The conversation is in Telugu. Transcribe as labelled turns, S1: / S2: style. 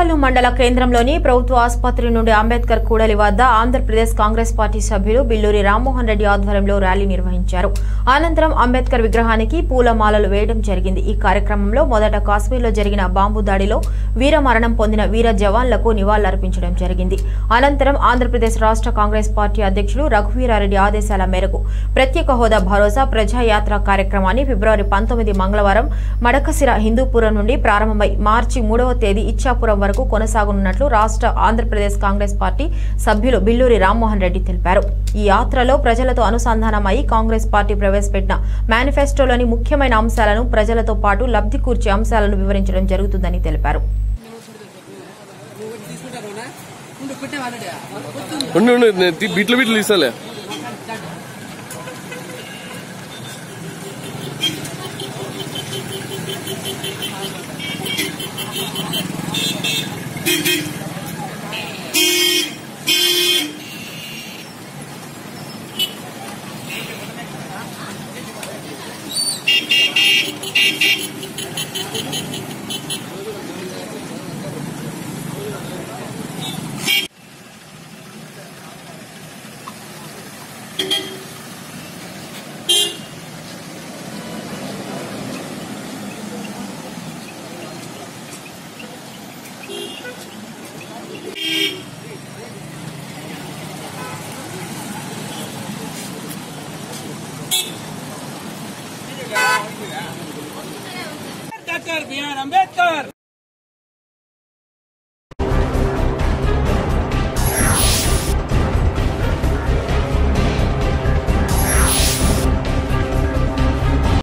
S1: పాకల్లు మండల కేంద్రంలోని ప్రభుత్వ ఆసుపత్రి నుండి అంబేద్కర్ కూడలి వద్ద ఆంధ్రప్రదేశ్ కాంగ్రెస్ పార్టీ సభ్యులు బిల్లూరి రామ్మోహన్ రెడ్డి ఆధ్వర్యంలో ర్యాలీ నిర్వహించారు. అనంతరం అంబేద్కర్ విగ్రహానికి పూలమాలలు వేయడం జరిగింది. ఈ కార్యక్రమంలో మొదట కాశ్మీర్లో జరిగిన బాంబు దాడిలో వీరమరణం పొందిన వీర జవాన్లకు నివాళులర్పించడం జరిగింది. అనంతరం ఆంధ్రప్రదేశ్ రాష్ట్ర కాంగ్రెస్ పార్టీ అధ్యక్షులు రఘువీరారెడ్డి ఆదేశాల మేరకు ప్రత్యేక హోదా భరోసా ప్రజాయాత్ర కార్యక్రమాన్ని ఫిబ్రవరి 19 మంగళవారం మడకసిర హిందూపురం నుండి ప్రారంభమై మార్చి 3వ తేదీ ఇచ్చాపురం వరకు కొనసాగనున్నట్లు రాష్ట్ర ఆంధ్రప్రదేశ్ కాంగ్రెస్ పార్టీ సభ్యులు బిల్లూరి రామ్మోహన్ రెడ్డి తెలిపారు. ఈ యాత్రలో ప్రజలతో అనుసంధానమై కాంగ్రెస్ పార్టీ ప్రవేశపెట్టిన మేనిఫెస్టోలోని ముఖ్యమైన అంశాలను ప్రజలతో పాటు లబ్ధి కూర్చే అంశాలను వివరించడం జరుగుతుందని తెలిపారు.
S2: బిట్లు తీసాలే